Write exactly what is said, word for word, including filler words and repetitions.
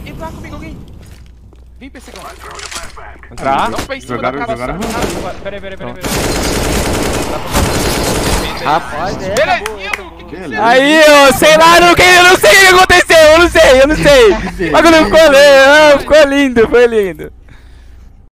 Entra comigo alguém. Vem, Persegão. Entrar? Não, pra em cima Jogaram, da casa. jogaram. Peraí, peraí, peraí, peraí. Rapaz, é. Belezinha, Luke. Beleza. Aí, eu sei lá, eu não, eu não sei o que aconteceu, eu não sei, eu não sei. Mas quando ficou, ficou lindo, foi lindo.